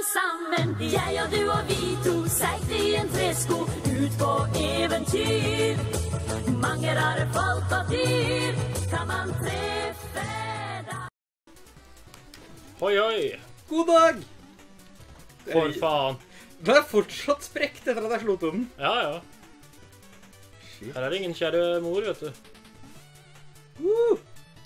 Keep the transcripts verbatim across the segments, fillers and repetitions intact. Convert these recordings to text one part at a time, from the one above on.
sammen, jeg og du og vi to, seigt i en tresko, ut på eventyr. Mange rare folk og dyr kan man treffe da. Oi, oi. God dag! For faen. Du er fortsatt sprekt etter at jeg slo til den. Ja, ja. Shit. Her er det ingen kjære mor, vet du. Uh.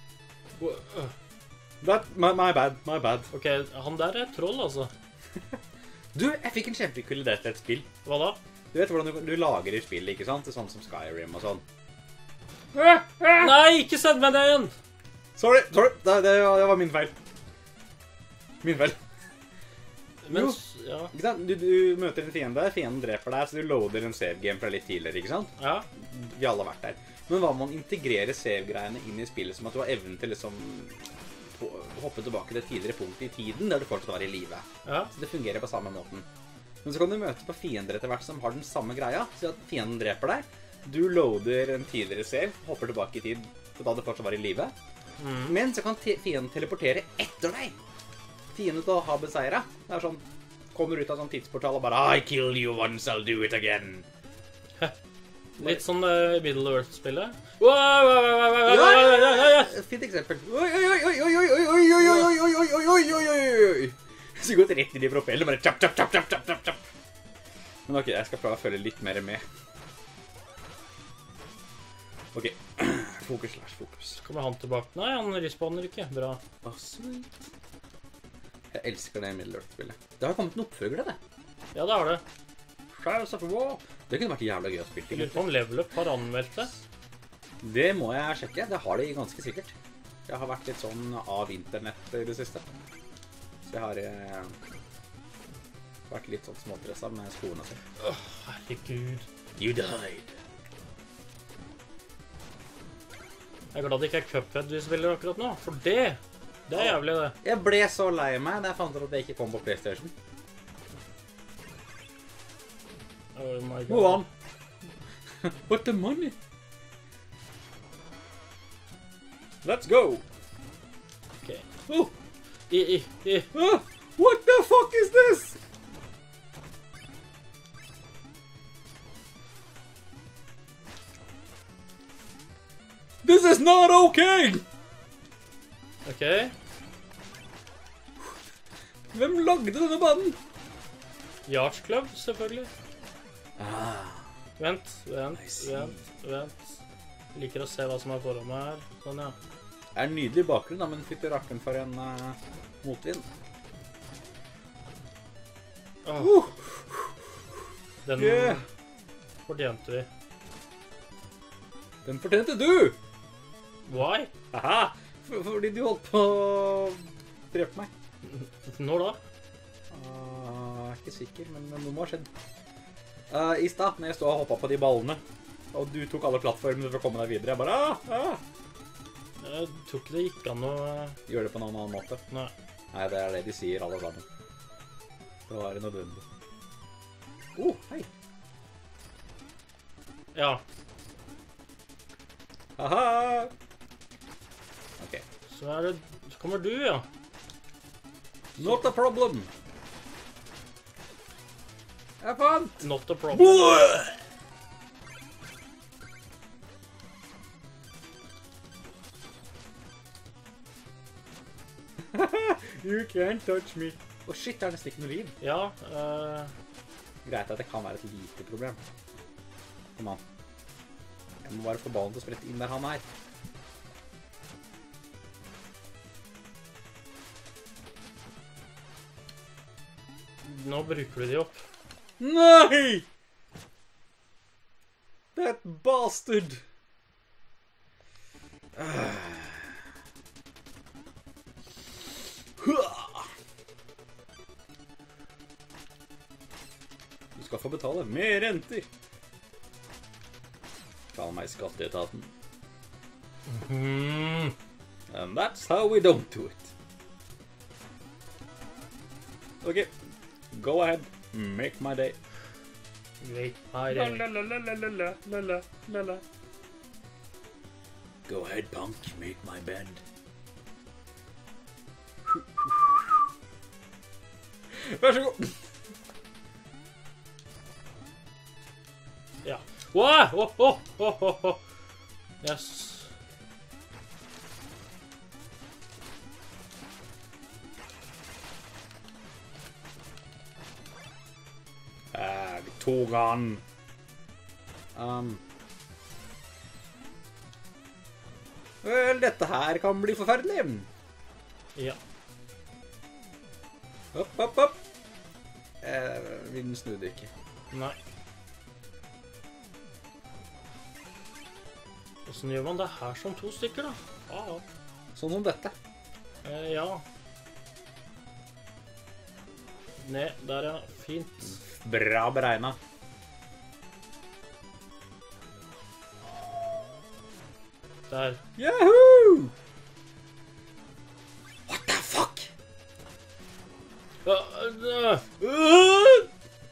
That, my, my bad, my bad. Ok, han der er troll, altså. Du, jeg fikk en kjempekul idé til et spill. Hva da? Du vet hvordan du, du lager i spill, ikke sant? Det er sånn som Skyrim og sånn. Nei, ikke send meg det igjen! Sorry, sorry. Det, det, det var min feil. Min feil. Men, Jo. ja. Ikke sant? Du, du møter en fiende, fienden dreper deg, så du loader en save-game fra litt tidligere, ikke sant? Ja. Vi alle har vært der. Men hva om man integrerer save-greiene inn i spillet, som at du har evnen til liksom hoppe tilbake til et tidligere punkt i tiden, der du fortsatt var i livet. Ja. Så det fungerer på samme måten. Men så kan du møte på fiender etter hvert som har den samme greia, så at fienden dreper deg, du loader en tidligere save, hopper tilbake i tid, da du fortsatt var i livet. Mm. Men så kan te fienden teleportere etter deg. Fienden til å ha beseiret. Det er sånn, kommer ut av sånn tidsportal og bare I killed you once, I'll do it again. Litt sånn uh, Middle Earth-spillet. Wow, wow, wow, wow, wow, wow, wow, wow, wow. Fint eksempel. Oi, oi, oi, oi, oi, oi, oi, oi, oi, oi, oi, oi, oi, oi, oi, oi. Så gått rett inn i propellen, bare tjapp, tjapp, tjapp, tjapp, tjapp, tjapp. Men ok, jeg skal prøve å følge litt mer med. Ok, fokus, Lars, fokus. Kommer han tilbake? Nei, han respawner ikke. Bra. Åh, sweet. Jeg elsker det Middle Earth-spillet. Det har kommet en oppfølger av det. Ja, det har det. Trials of War. Det kunne vært jævla gøy å spille. Jeg lurer på om Level Up har anmeldt det. Det må jeg sjekke. Det har de ganske sikkert. Jeg har vært litt sånn av internett i det siste. Så jeg har eh, vært litt sånn smådressa med skoene sin. Åh, herregud. You died. Jeg er glad det ikke er Cuphead vi spiller akkurat nå, for det, det er jævlig det. Jeg ble så lei meg da jeg fant ut at det ikke kom på PlayStation. Oh my god. Move on. But the money. Let's go. Ok. Oh. I, i, i. Ah, what the fuck is this? This is not okay. Ok. Hvem lagde denne banen? Yacht Club, selvfølgelig. Ah. Vent, vent, I see. vent, vent. Jeg liker å se hva som er foran meg her. Sånn, ja. Det er en nydelig bakgrunn, da, men fytti rakken for en uh, motvind. Åh. Uh. Den Yeah. fortjente vi. Den fortjente du! Why? Haha! For, fordi du holdt på å drepe meg. Når da? Uh, jeg er ikke sikker, men noe må ha skjedd. Uh, I stad, når jeg stod og hoppet på de ballene, og du tok alle plattformene for å komme deg videre, jeg bare ah, ah. Jeg tror ikke det gikk an å... Gjør det på noen annen måte. Nei. Nei, det er det de sier alle sammen. Det var nødvendig. Oh, hei! Ja. Haha! Ok. Så er det... Så kommer du, ja. Not a problem! Jeg fant! Not a problem. You can't touch me. Å shit, det er nesten ikke noe liv. Ja, uh, Greit at det kan være et lite problem. Kom an. Jeg må bare få ballen til å sprette inn der han er. nå bruker du de opp. Nei! That bastard! Du skal få betale mer renter. Kall meg skatteetaten. Mm. And that's how we don't do it. Okay, go ahead, make my day. Great. Her La er la la la la la la la la la la. Go ahead, punk, make my bed. Vær så god. Ja. Wow! Oh, oh, oh, oh, oh. Yes. Eh, vi tok han. Um. Vel, dette her kan bli forferdelig. Ja. Hopp, hopp, hopp. Eh, den snudde ikke. Nei. Hvordan gjør man det her som to stykker, da? Ah, Sånn som dette. eh, ja. Ned, der ja. Fint. Bra beregnet. Der. Yahoo! What the fuck? Ja, øh, øh.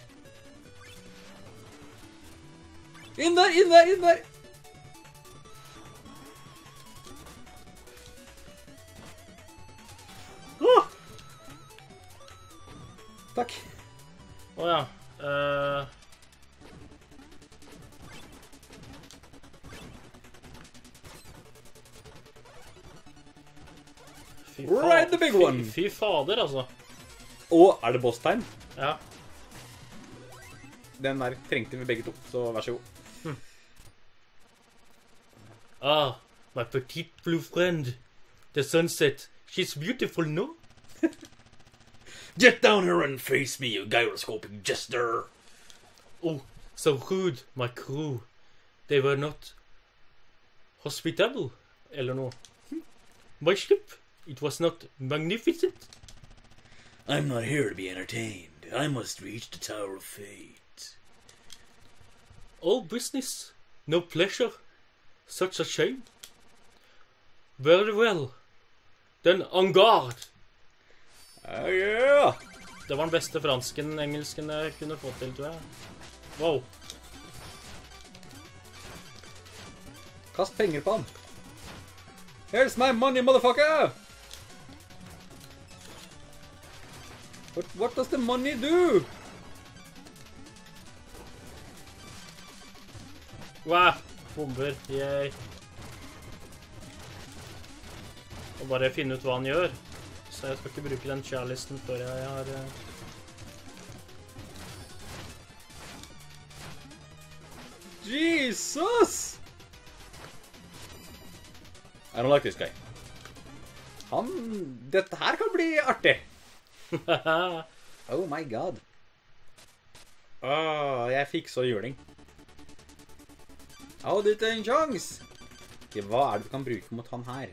Inn der, inn der, inn der! Åh! Takk. Å ja. Eh, Fy fa- Right, the big fy- one. Fy fader, altså. Og er det boss-time? Ja. Den der trengte vi begge to, så vær så god. Ah, my petite blue friend. The sunset. She's beautiful, no? Get down here and face me, you gyroscopic jester. Oh, so rude, my crew. They were not hospitable, eller noe. My ship, it was not magnificent. I'm not here to be entertained. I must reach the Tower of Fate. All business, no pleasure. Such a shame. Very well. Then en garde. Oh, yeah. Det var den beste fransken, engelsken jeg kunne få til, tror jeg. Wow. Kast penger på han. Here's my money, motherfucker! What, what does the money do? Wow. Bomber. Yay. Og bare finne ut hva han gjør. Så jeg skal ikke bruke den charlisten før jeg har... Uh... Jesus! I don't like this guy. Han... Dette her kan bli artig. Oh my god. Åh, jeg fikk så juling. Å, det er en sjans! Ok, hva er det du kan bruke mot han her?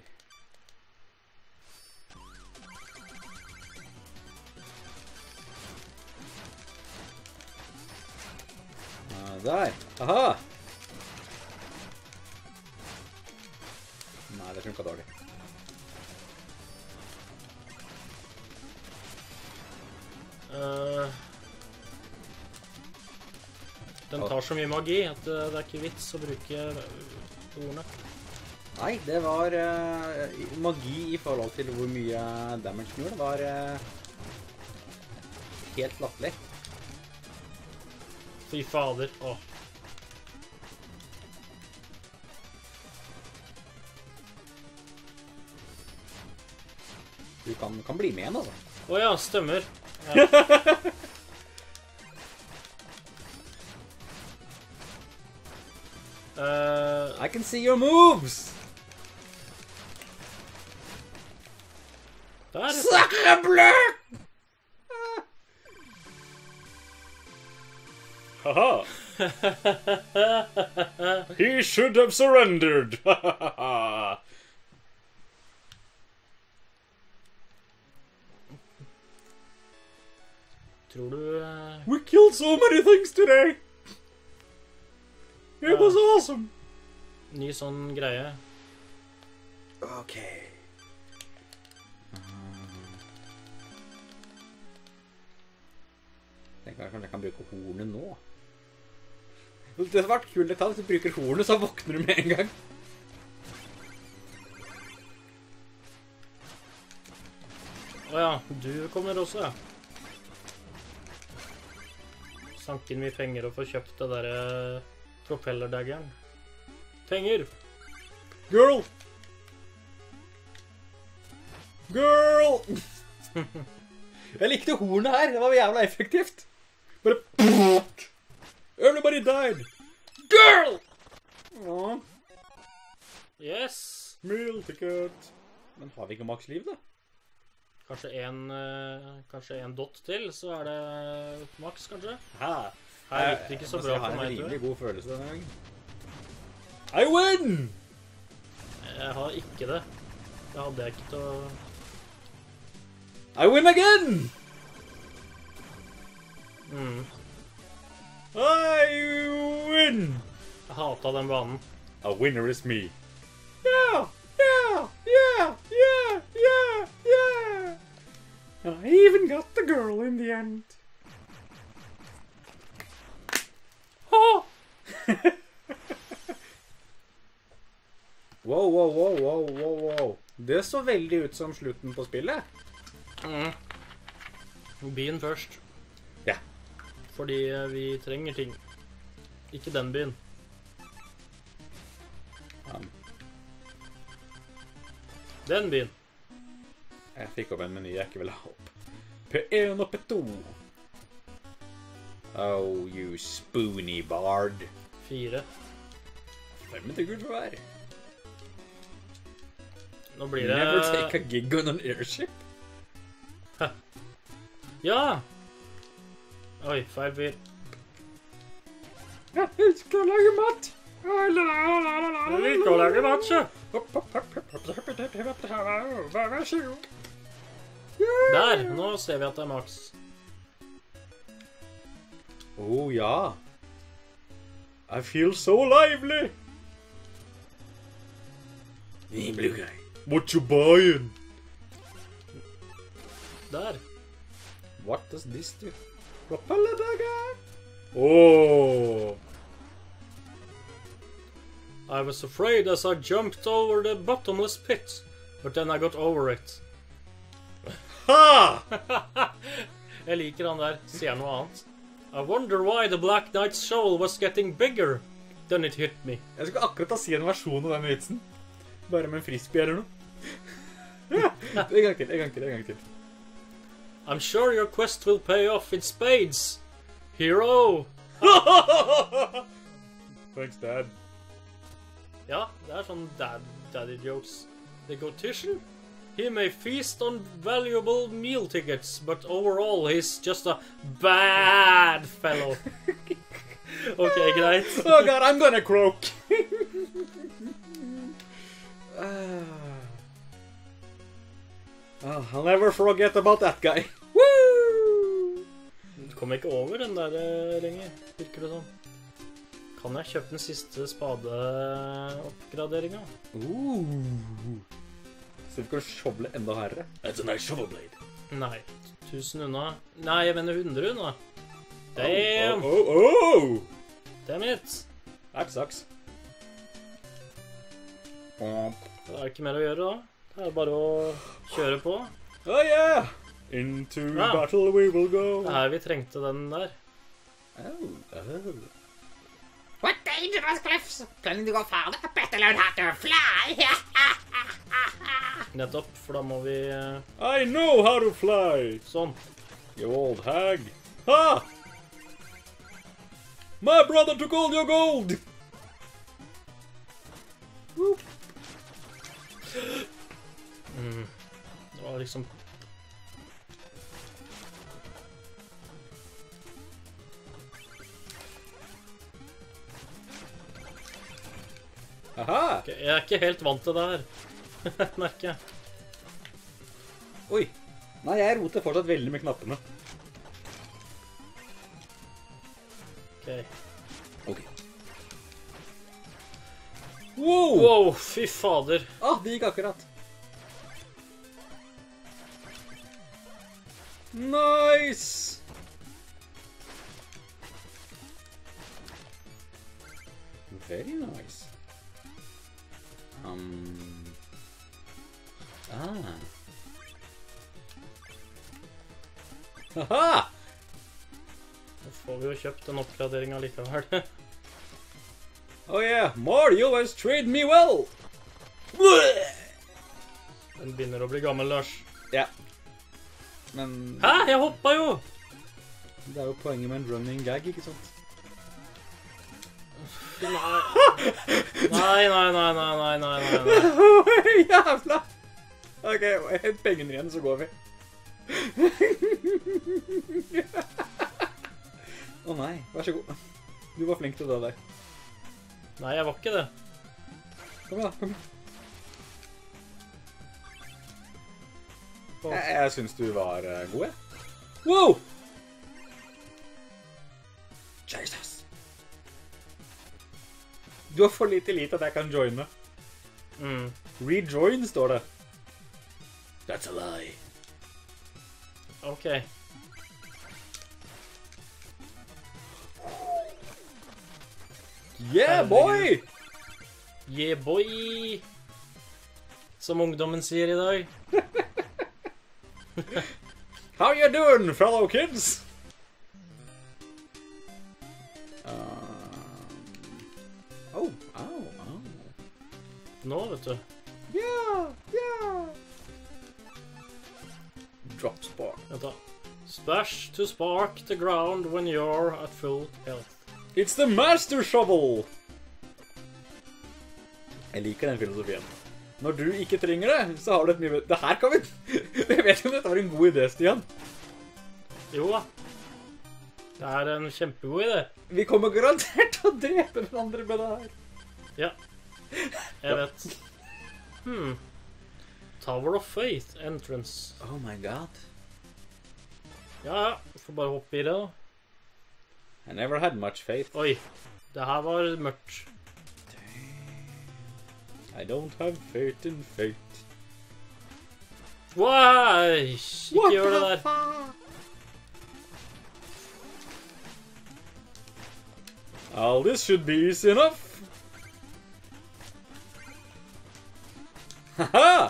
Ah, der. Aha! Nei, det funket dårlig. Uh... Den tar så mye magi at det er ikke vits å bruke ordene. Nei, det var uh, magi i forhold til hvor mye damage den gjorde. Det var uh, helt latterlig. Fy fader. Åh. Du kan, kan bli med igjen, altså. Å ja, stemmer. Ja. Uh, I can see your moves! Der. Sacre bleu! Haha! He should have surrendered! Tror du... Uh... We killed so many things today! It was awesome! Ny sånn greie. Ok. Tenk meg kanskje jeg kan bruke hornet nå. Det hadde vært kult detalj, hvis du bruker hornet, så våkner du med en gang. Åja, du kommer også, ja. sanke inn mye penger og få kjøpt det der eh, propellerdaggeren. Penger! Girl! Girl! Jeg likte hornet her. Det var jævla effektivt. Bare... Everybody died. Girl! Åh. Yes! Meal ticket. Men har vi ikke maks liv, da? Kanskje en, eh, kanskje en dot til, så er det maks, kanskje? Hæ? Her gikk det ikke så Jeg- bra jeg for har meg, en tror rimelig jeg. god følelse denne gangen. I win! Jeg har ikke det. Det hadde jeg ikke til å... I win again! Mm. I win! Jeg hatet den banen. A winner is me. Yeah, yeah, yeah, yeah, yeah, yeah. And I even got the girl in the end. Oh! Wow, wow, wow, wow, wow, wow. Det så veldig ut som slutten på spillet. Mm. Byen først. Ja. Fordi eh, vi trenger ting. Ikke den byen. Um, Den byen. jeg fikk opp en meny jeg ikke ville ha opp. P en og P to. Oh, you spoony bard. Fire. Hvem er det gud for hver? Nå blir det... Never take a gig on an airship. Ja! Oi, feil fyr. Jeg skal lage mat. Jeg liker å lage mat, så. Vær så god. Der, nå ser vi at det er maks. Oh, ja. I feel so lively. Hey, blue guy. What you buying? Der. What does this do? Propeller dagger. Oh. I was afraid as I jumped over the bottomless pit, but then I got over it. Ha! Jeg liker han der. Sier noe annet. I wonder why the Black Knight's soul was getting bigger. Then it hit me. Jeg skulle akkurat ta si en versjon av den vitsen. Bare med en frisbee eller noe. En gang til, en gang til, en gang til. I'm sure your quest will pay off in spades. Hero! Thanks, Dad. Ja, det er sånn dad, daddy jokes. The Gothician? He may feast on valuable meal tickets, but overall he's just a bad fellow. Ok, greit. Oh god, I'm gonna croak. Oh, I'll never forget about that guy. Woo! Du kommer ikke over den der eh, lenger, virker det sånn. Kan jeg kjøpe den siste spadeoppgraderingen? Uh. Så vi kan shovle enda herre. That's a nice shovel blade. Nei, tusen unna. Nei, jeg mener hundre unna. Damn! Oh, oh, oh, oh. Damn it! That sucks. Oh Det er ikke mer å gjøre da. Det er bare å kjøre på. yeah! Into Ja. battle we will go. Det er her vi trengte den der. Oh, oh. What dangerous cliffs! Planning to go farther? Better learn how to fly! Nettopp, for da må vi... eh, I know how to fly. Sånn. You old hag. Ha! My brother took all your gold. Whoop. Mm. Det var liksom... Aha! Ok, jeg er ikke helt vant til det her. Merker jeg. Oi. Nei, jeg roter fortsatt veldig med knappene. Ok. Ok. Wow! Wow, fy fader. Ah, det gikk akkurat. Nice! Very nice. Um... Ah. Hva får vi jo kjøpt en oppgradering allikevel. Oh yeah, Mario has treated me well! Den begynner å bli gammel, Lars. Ja. Men Hæ? Jeg hoppa jo! det er jo poenget med en running gag, ikke sant? Nei. Nei, nei, nei, nei, nei, nei, nei, nei. Jævla! Ok, hent pengene igjen, så går vi. Å oh, nei, vær så god. Du var flink til det der. Nei, jeg var ikke det. Kom igjen da, kom igjen. Jeg, jeg synes du var uh, god, jeg. Wow! Jesus! Du har for lite lit at jeg kan joine. Mm. Rejoin, står det. That's a lie. Ok. Yeah, boy! Yeah, boy! Som ungdommen sier i dag. How you doing, fellow kids? Um, oh, oh, oh. Nå, vet du. Yeah, yeah. Drop spark. Vent da. Splash to spark the ground when you're at full health. It's the master shovel! Jeg liker den filosofien. Når du ikke trenger det, så har du et mye... Det her kan vi... Jeg vet ikke om dette var en god idé, Stian. Jo da. Det er en kjempegod idé. Vi kommer garantert til å drepe den andre med det her. Ja. Jeg vet. Hmm. Tower of Faith entrance. Oh my god. Ja, ja. Får bare hoppe i det da. I never had much faith. Oi. Det her var mørkt. I don't have faith in fate. Why? Ikke gjør det der. Oh, this should be easy enough. Haha!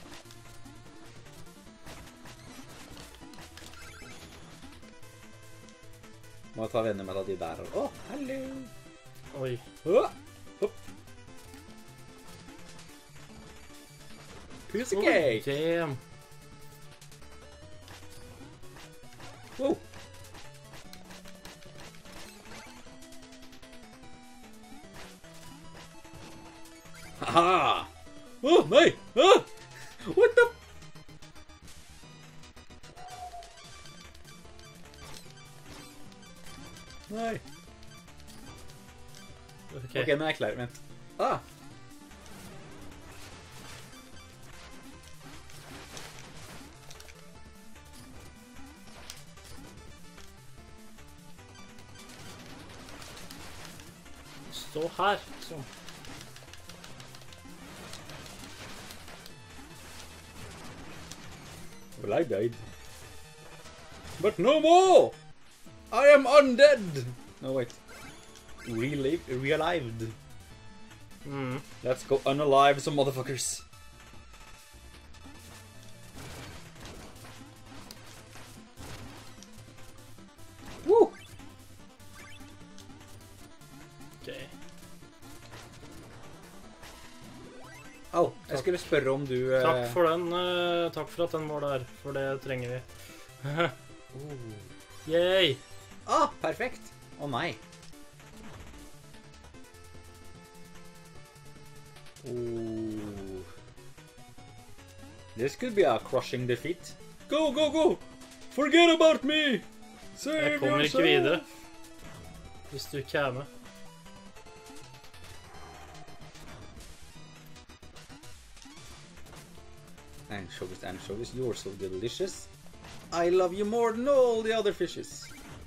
Må ta venner med de der. Åh, oh, hallo! Oi. Oh, hopp. Piece of Oh, cake! damn. Wow! Haha! Oh, nei! Ah! What the... Nei. Ok. Ok, nå er jeg klar, vent. Ah! Stå her, sånn. Well, I died. But no more! I am undead! No, wait. Relive, realived. Mm. Let's go unalive some motherfuckers. Woo! Ok. Au, jeg skulle spørre om du... eh, Takk for den, eh, takk for at den var der, for det trenger vi. oh. Yay! Ah, perfekt! Å nei. Oh. This could be a crushing defeat. Go, go, go! Forget about me! Save Jeg kommer ikke videre. Hvis du ikke er med. Anchovies, anchovies, you're so delicious. I love you more than all the other fishes.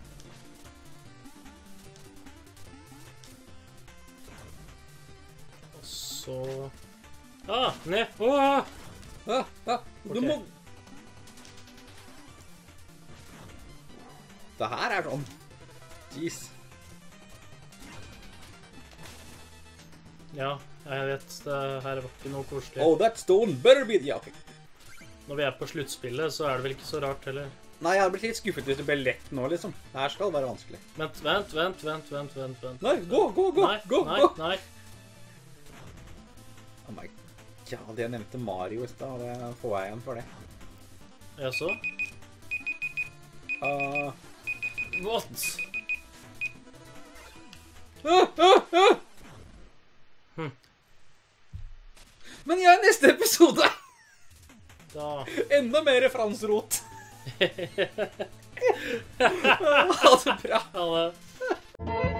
Og så... Ah, ned! Åh! Ah, ah, du Ok. må... Det her er sånn... Jeez. Ja, jeg vet, det her var ikke noe koselig. Oh, that stone better be... Ja, ok. Når vi er på sluttspillet, så er det vel ikke så rart heller. Nei, jeg hadde blitt litt skuffet hvis det ble lett nå, liksom. Det her skal være vanskelig. Vent, vent, vent, vent, vent, vent, vent. Nei, gå, gå, gå, Nei, gå, nei, gå! nei. Oh my god, jeg nevnte Mario i sted, og det får jeg igjen for det. Jaså? Uh, What? uh, uh, uh. Hm. Men ja, i neste episode! Da... Enda mer fransrot. Ha det bra. Ha det.